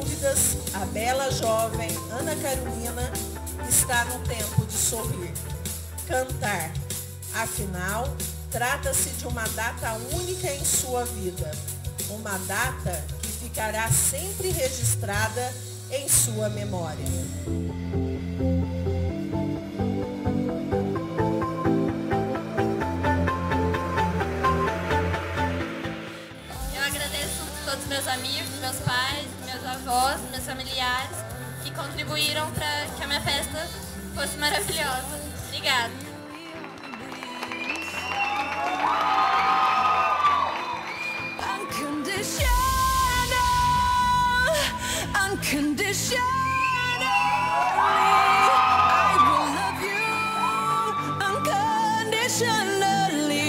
dúvidas, a bela jovem Ana Carolina está no tempo de sorrir, cantar. Afinal, trata-se de uma data única em sua vida, uma data que ficará sempre registrada em sua memória. Eu agradeço a todos meus amigos, meus pais, meus avós, meus familiares que contribuíram para que a minha festa fosse maravilhosa. Obrigada. Unconditionally, I will love you unconditionally.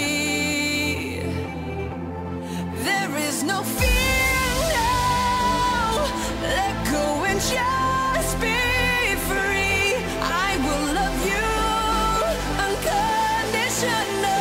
There is no fear now. Let go and just be free. I will love you unconditionally.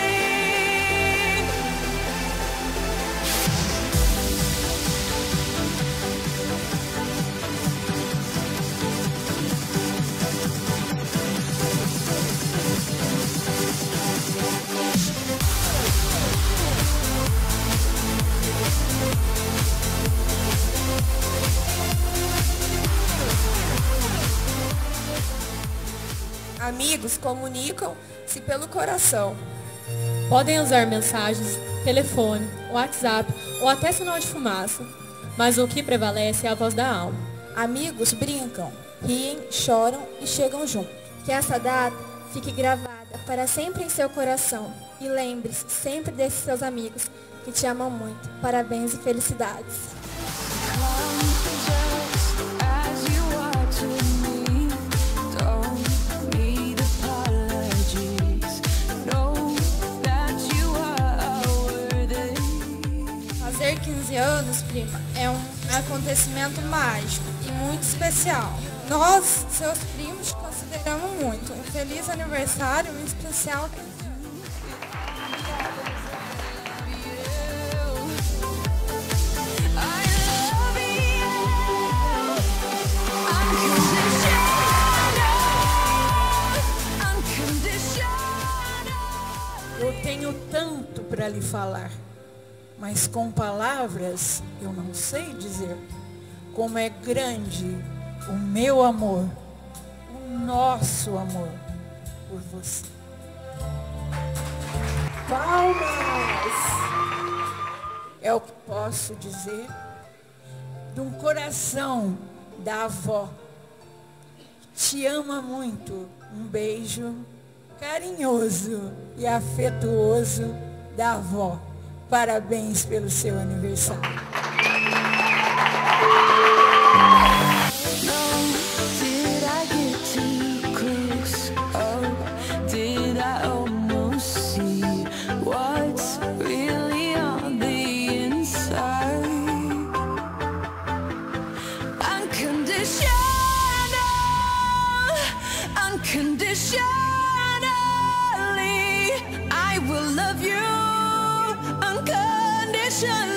Amigos comunicam-se pelo coração. Podem usar mensagens, telefone, WhatsApp ou até sinal de fumaça, mas o que prevalece é a voz da alma. Amigos brincam, riem, choram e chegam juntos. Que essa data fique gravada para sempre em seu coração e lembre-se sempre desses seus amigos que te amam muito. Parabéns e felicidades. Fazer 15 anos, prima, é um acontecimento mágico e muito especial. Nós, seus primos, consideramos muito. Um feliz aniversário, um especial. Eu tenho tanto para lhe falar, mas com palavras eu não sei dizer como é grande o meu amor, o nosso amor por você. Palmas! É o que posso dizer de um coração da avó que te ama muito. Um beijo carinhoso e afetuoso da avó. Parabéns pelo seu aniversário. Unconditionally, I will love you unconditionally.